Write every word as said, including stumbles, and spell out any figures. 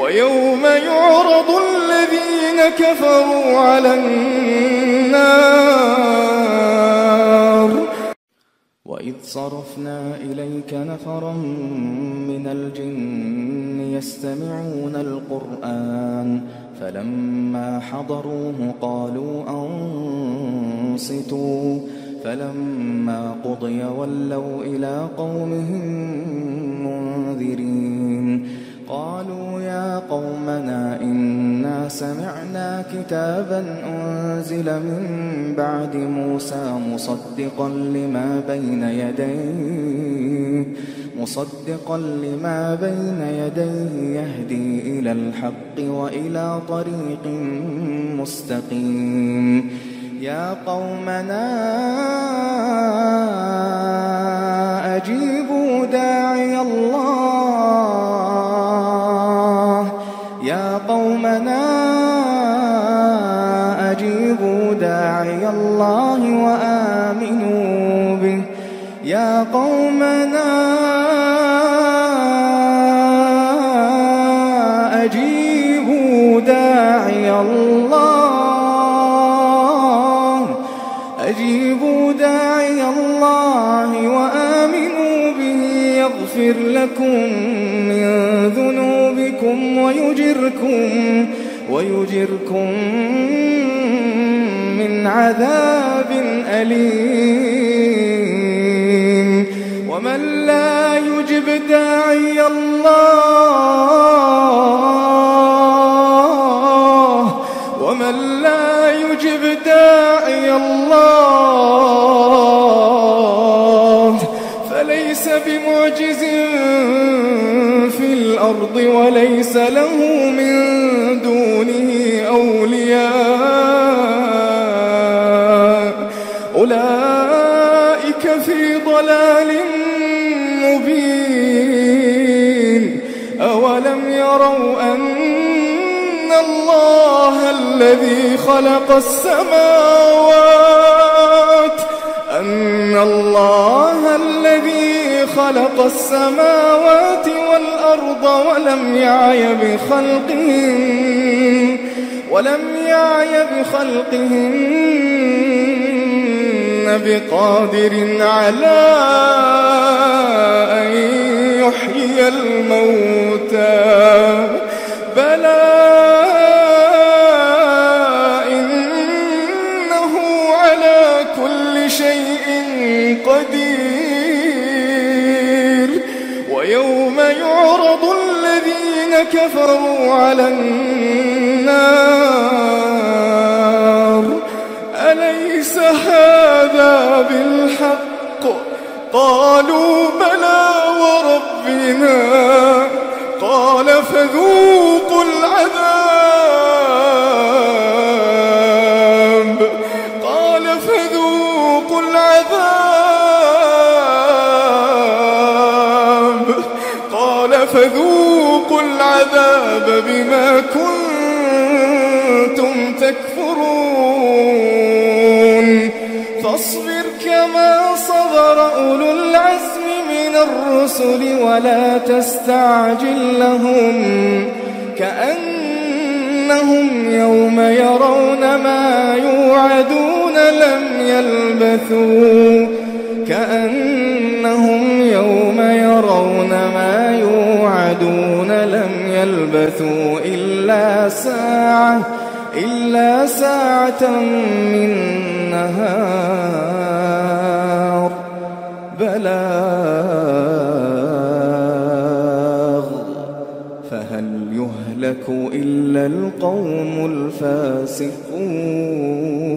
ويوم يعرض الذين كفروا على النار وإذ صرفنا إليك نفرا من الجن يستمعون القرآن فلما حضروه قالوا أنصتوا فلما قضي ولوا إلى قومهم منذرين قالوا يا قومنا إنا سمعنا كتابا أنزل من بعد موسى مصدقا لما بين يديه مصدقا لما بين يديه يهدي إلى الحق وإلى طريق مستقيم يا قومنا أجيبوا داعي الله يا قومنا أجيبوا داعي الله وآمنوا به يا قومنا أجيبوا داعي الله أجيبوا داعي الله وآمنوا به يغفر لكم من ذنوبكم ويجركم ويجركم من عذاب أليم ومن لا يجب داعي الله ومن لا يجب داعي الله فليس بمعجز في الأرض وليس له من دونه أولياء أولئك في ضلال مبين أولم يروا أن الله الذي خلق السماوات أن الله الذي خلق السماوات والأرض ولم يعي بخلقهن ولم يعي بخلقهن بقادر على أن يحيي الموتى بلى إنه على كل شيء قدير ويوم يعرض الذين كفروا على النار أليس هذا بالحق قالوا بلى وربنا قال فذوقوا العذاب قال فذوقوا العذاب قال فذوقوا العذاب بما كنتم تكفرون فاصبر كما صبر أولو العزم من الرسل ولا تستعجل لهم كأنهم يوم يرون ما يوعدون لم يلبثوا كأنهم يوم يرون ما يوعدون لم يلبثوا إلا ساعة إلا ساعة من نهار بلاغ فهل يهلك إلا القوم الفاسقون